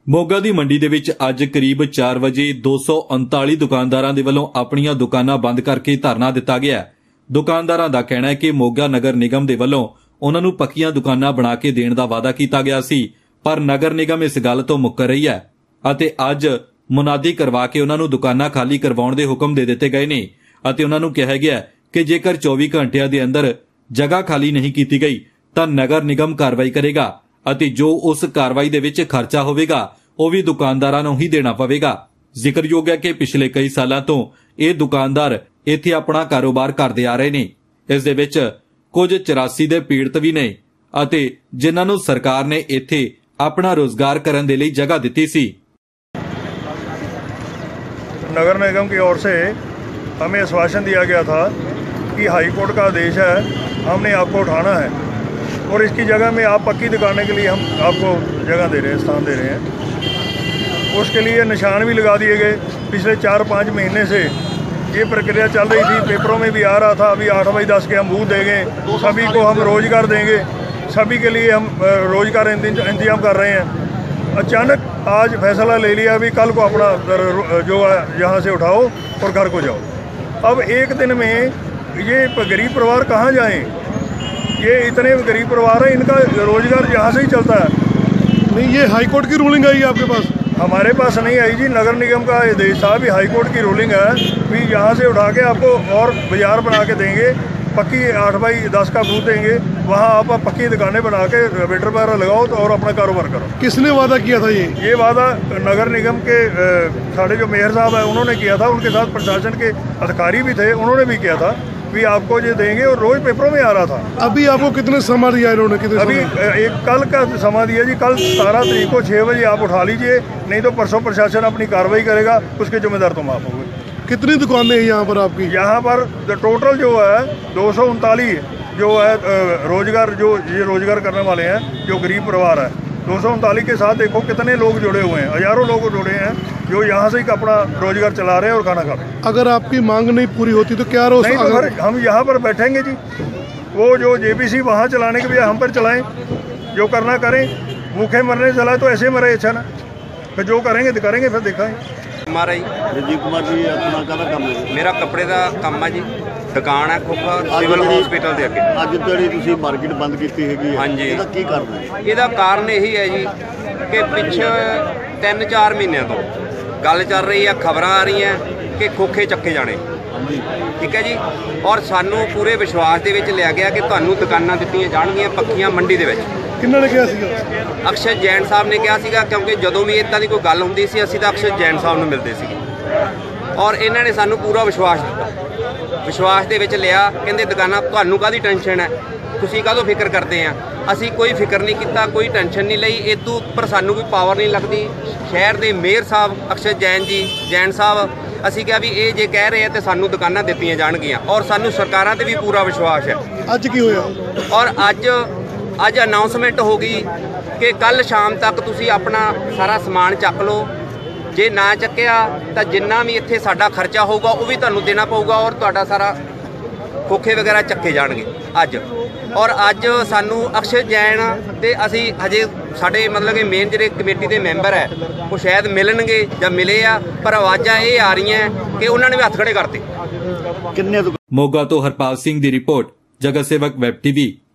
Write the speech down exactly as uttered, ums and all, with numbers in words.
ਮੋਗਾ ਦੀ ਮੰਡੀ ਦੇ ਵਿੱਚ ਅੱਜ ਕਰੀਬ ਚਾਰ ਵਜੇ ਦੋ ਸੌ ਉਨਤਾਲੀ ਦੁਕਾਨਦਾਰਾਂ ਦੇ ਵੱਲੋਂ ਆਪਣੀਆਂ ਦੁਕਾਨਾਂ ਬੰਦ ਕਰਕੇ ਧਰਨਾ ਦਿੱਤਾ ਗਿਆ। ਦੁਕਾਨਦਾਰਾਂ ਦਾ ਕਹਿਣਾ ਹੈ ਕਿ ਮੋਗਾ ਨਗਰ ਨਿਗਮ ਦੇ ਵੱਲੋਂ ਉਹਨਾਂ ਨੂੰ ਪੱਕੀਆਂ ਦੁਕਾਨਾਂ ਬਣਾ ਕੇ ਦੇਣ ਦਾ ਵਾਅਦਾ ਕੀਤਾ ਗਿਆ ਸੀ, ਪਰ ਨਗਰ ਨਿਗਮ ਇਸ ਗੱਲ ਤੋਂ ਮੁੱਕਰ ਰਹੀ ਹੈ ਅਤੇ ਅੱਜ ਮੁਨਾਦੀ ਕਰਵਾ ਕੇ ਉਹਨਾਂ ਨੂੰ ਦੁਕਾਨਾਂ ਖਾਲੀ ਕਰਵਾਉਣ ਦੇ ਹੁਕਮ ਦੇ ਦਿੱਤੇ ਗਏ ਨੇ ਅਤੇ ਉਹਨਾਂ ਨੂੰ ਕਿਹਾ ਗਿਆ ਕਿ ਜੇਕਰ ਚੌਵੀ ਘੰਟਿਆਂ ਦੇ ਅੰਦਰ ਜਗ੍ਹਾ ਖਾਲੀ ਨਹੀਂ ਕੀਤੀ ਗਈ ਤਾਂ ਨਗਰ ਨਿਗਮ ਕਾਰਵਾਈ ਕਰੇਗਾ ਅਤੇ ਜੋ ਉਸ ਕਾਰਵਾਈ ਦੇ ਵਿੱਚ ਖਰਚਾ ਹੋਵੇਗਾ ਉਹ ਵੀ ਦੁਕਾਨਦਾਰਾਂ ਨੂੰ ਹੀ ਦੇਣਾ ਪਵੇਗਾ। ਜ਼ਿਕਰਯੋਗ ਹੈ ਕਿ ਪਿਛਲੇ ਕਈ ਸਾਲਾਂ ਤੋਂ ਇਹ ਦੁਕਾਨਦਾਰ ਇੱਥੇ ਆਪਣਾ ਕਾਰੋਬਾਰ ਕਰਦੇ ਆ ਰਹੇ ਨੇ। ਇਸ ਦੇ ਵਿੱਚ ਕੁਝ ਚੁਰਾਸੀ ਦੇ ਪੀੜਤ ਵੀ ਨੇ ਅਤੇ ਜਿਨ੍ਹਾਂ ਨੂੰ ਸਰਕਾਰ ਨੇ ਇੱਥੇ अपना रोजगार करने के लिए जगह दी सी। नगर निगम की ओर से हमें आश्वासन दिया गया था कि हाई कोर्ट का आदेश है, हमने आपको उठाना है और इसकी जगह में आप पक्की दुकानें के लिए हम आपको जगह दे रहे हैं, स्थान दे रहे हैं। उसके लिए निशान भी लगा दिए गए। पिछले चार पाँच महीने से ये प्रक्रिया चल रही थी, पेपरों में भी आ रहा था अभी आठ बाई दस के हम बूथ देंगे, सभी को हम रोजगार देंगे, सभी के लिए हम रोजगार इंतजाम कर रहे हैं। अचानक आज फैसला ले लिया अभी कल को अपना जो है यहाँ से उठाओ और घर को जाओ। अब एक दिन में ये गरीब परिवार कहाँ जाएं? ये इतने गरीब परिवार हैं, इनका रोजगार यहाँ से ही चलता है। नहीं, ये हाई कोर्ट की रूलिंग आई आपके पास? हमारे पास नहीं आई जी, नगर निगम का आदेश था, अभी हाई कोर्ट की रूलिंग है भी यहाँ से उठा के आपको और बाजार बना के देंगे, पक्की आठ बाई दस का बूथ देंगे, वहाँ आप पक्की दुकानें बना के वेटर वगैरह लगाओ तो और अपना कारोबार करो। किसने वादा किया था? ये ये वादा नगर निगम के साढ़े जो मेयर साहब है उन्होंने किया था, उनके साथ प्रशासन के अधिकारी भी थे, उन्होंने भी किया था भी आपको ये देंगे और रोज पेपरों में आ रहा था। अभी आपको कितने समय दिया इन्होंने? कितने अभी एक कल का समय दिया जी, कल सतारह तारीख को छः बजे आप उठा लीजिए, नहीं तो परसों प्रशासन अपनी कार्रवाई करेगा, उसके जिम्मेदार तुम आप होंगे। कितनी दुकानें हैं यहाँ पर आपकी? यहाँ पर टोटल जो है दो सौ उनतालीस जो है रोजगार, जो ये रोजगार करने वाले हैं, जो गरीब परिवार है, दो सौ उनतालीस के साथ देखो कितने लोग जुड़े हुए हैं, हजारों लोग जुड़े हैं जो यहाँ से ही अपना रोजगार चला रहे हैं और खाना खा रहे हैं। अगर आपकी मांग नहीं पूरी होती तो क्या रोज? नहीं तो फिर हम यहाँ पर बैठेंगे जी, वो जो जेबीसी वहाँ चलाने के बजाय हम पर चलाएं, जो करना करें। भूखे मरने चलाए तो ऐसे मरे, अच्छा ना, फिर जो करेंगे तो करेंगे, फिर दिखाएंगे। कुमार है राजीव कुमार जी, अपना कहना काम है? मेरा कपड़े का काम है जी, दुकान है खोखा सिविल हॉस्पिटल के अगे। अज जी तुसीं मार्केट बंद की है? हाँ जी, ਇਹਦਾ ਕੀ ਕਾਰਨ ਹੈ? ਇਹਦਾ ਕਾਰਨ यही है जी कि पिछे तीन चार महीनों तो गल चल रही है, खबर आ रही हैं कि खोखे चक्के जाने, ठीक है जी, और सानू पूरे विश्वास के विच लिया गया कि तुहानू दुकानां दित्तियां जाणगीआं पक्कियां मंडी दे विच। किन्ना ने कहा सीगा? अक्षय जैन साहब ने कहा सीगा, क्योंकि जदों भी इदां दी कोई गल हुंदी सी असीं तां अक्षय जैन साहब नूं मिलदे सीगे और इन्हां ने सानू पूरा विश्वास दित्ता, विश्वास दे विच लिया, कहंदे दुकानां तुहानू काहदी टेंशन है, तुसीं काहदों फिक्र करदे आ। असीं कोई फिक्र नहीं कीता, कोई टेंशन नहीं लई, इदों उपर सानू कोई पावर नहीं लगदी। शहर दे मेयर साहब अक्षय जैन जी जैन साहब, असीं कहा भी ये जे कह रहे हैं तो सानू दुकानां दित्तियां जाणगीआं और सानू सरकारां ते भी पूरा विश्वास है। अज की होया? और अज अज अनाउंसमेंट हो गई कि कल शाम तक तुसीं अपना सारा समान चक लो, जे ना चक्या तो जिन्ना भी इत्थे साडा खर्चा होगा वो भी तुहानू देना पऊगा और तुहाडा सारा खोखे वगैरह चक्के जाणगे अज। और अज सानू अक्षय जैन ते असीं हजे साडे मतलब कि मेन जिहड़े कमेटी के मैंबर है वो शायद मिलणगे जां मिले आ, पर आवाज़ां ये आ रही हैं कि उन्होंने भी हथ खड़े करते। मोगा तो हरपाल सिंह की रिपोर्ट, जगत सेवक वैब टीवी।